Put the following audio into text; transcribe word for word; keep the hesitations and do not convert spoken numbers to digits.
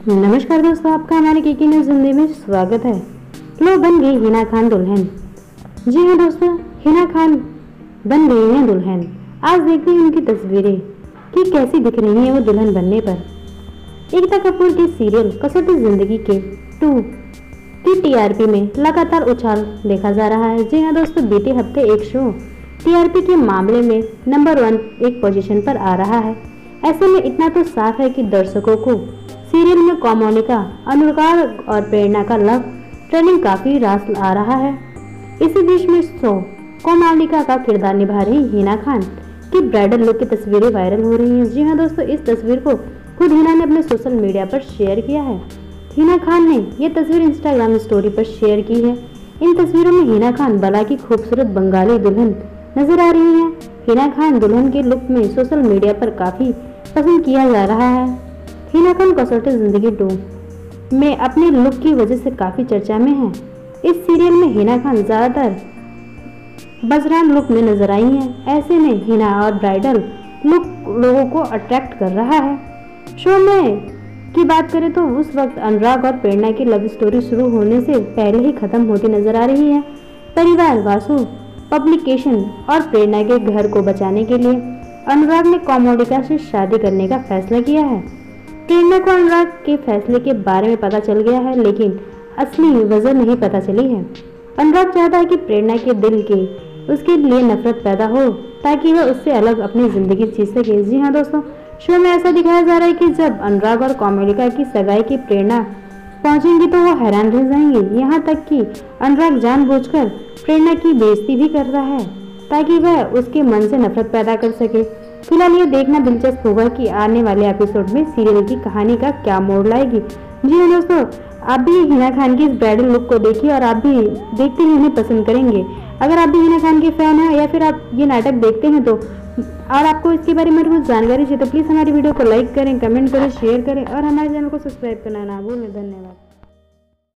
नमस्कार दोस्तों, आपका हमारे केके न्यूज़ हिंदी में स्वागत है। लो बन गई हिना खान दुल्हन। जी हाँ दोस्तों, हिना खान बन गई हैं दुल्हन। आज देखते हैं उनकी तस्वीरें कि कैसी दिख रही हैं वो दुल्हन बनने पर। एकता कपूर के सीरियल कसौटी जिंदगी के टू की टीआरपी में लगातार उछाल देखा जा रहा है। जी हाँ दोस्तों, बीते हफ्ते एक शो टीआरपी के मामले में नंबर वन एक पोजीशन पर आ रहा है। ऐसे में इतना तो साफ है कि दर्शकों को सीरियल में कोमोनिका, अनुराग और प्रेरणा का लव ट्रेंडिंग काफी रास आ रहा है। इसी बीच में शो कोमोनिका का किरदार निभा रही हिना खान की ब्राइडल लुक की तस्वीरें वायरल हो रही हैं। जी हाँ दोस्तों, इस तस्वीर को खुद हिना ने अपने सोशल मीडिया पर शेयर किया है। हिना खान ने यह तस्वीर इंस्टाग्राम स्टोरी पर शेयर की है। इन तस्वीरों में हिना खान बला की खूबसूरत बंगाली दुल्हन नजर आ रही हैं। हिना खान दुल्हन के लुक में सोशल मीडिया पर काफी पसंद किया जा रहा है। हिना खान कसौटी जिंदगी टू में अपने लुक की वजह से काफी चर्चा में है। इस सीरियल में हिना खान ज्यादातर बजरान लुक में नजर आई हैं। ऐसे में हिना और ब्राइडल लुक लोगों को अट्रैक्ट कर रहा है। शो में की बात करें तो उस वक्त अनुराग और प्रेरणा की लव स्टोरी शुरू होने से पहले ही खत्म होती नजर आ रही है। परिवार वासु पब्लिकेशन और प्रेरणा के घर को बचाने के लिए अनुराग ने कोमोनिका से शादी करने का फैसला किया है। प्रेरणा को अनुराग के फैसले के बारे में पता चल गया है, लेकिन असली वजह नहीं पता चली है। अनुराग चाहता है कि प्रेरणा के दिल के उसके लिए नफरत पैदा हो ताकि वह उससे अलग अपनी जिंदगी जी सके। जी हाँ दोस्तों, शो में ऐसा दिखाया जा रहा है कि जब अनुराग और कोमोनिका की सगाई की प्रेरणा पहुंचेंगी तो वो हैरान रह जाएंगे। यहाँ तक कि अनुराग जानबूझकर प्रेरणा की बेइज्जती भी कर रहा है ताकि वह उसके मन से नफरत पैदा कर सके। फिलहाल ये देखना दिलचस्प होगा कि आने वाले एपिसोड में सीरियल की कहानी का क्या मोड़ लाएगी। जी हाँ दोस्तों, आप भी हिना खान की इस ब्राइडल लुक को देखिए और आप भी देखते ही उन्हें पसंद करेंगे। अगर आप भी हिना खान के फैन हैं या फिर आप ये नाटक देखते हैं तो और आपको इसके बारे में कुछ जानकारी चाहिए तो प्लीज़ हमारी वीडियो को लाइक करें, कमेंट करें, शेयर करें और हमारे चैनल को सब्सक्राइब करना ना भूलें। धन्यवाद।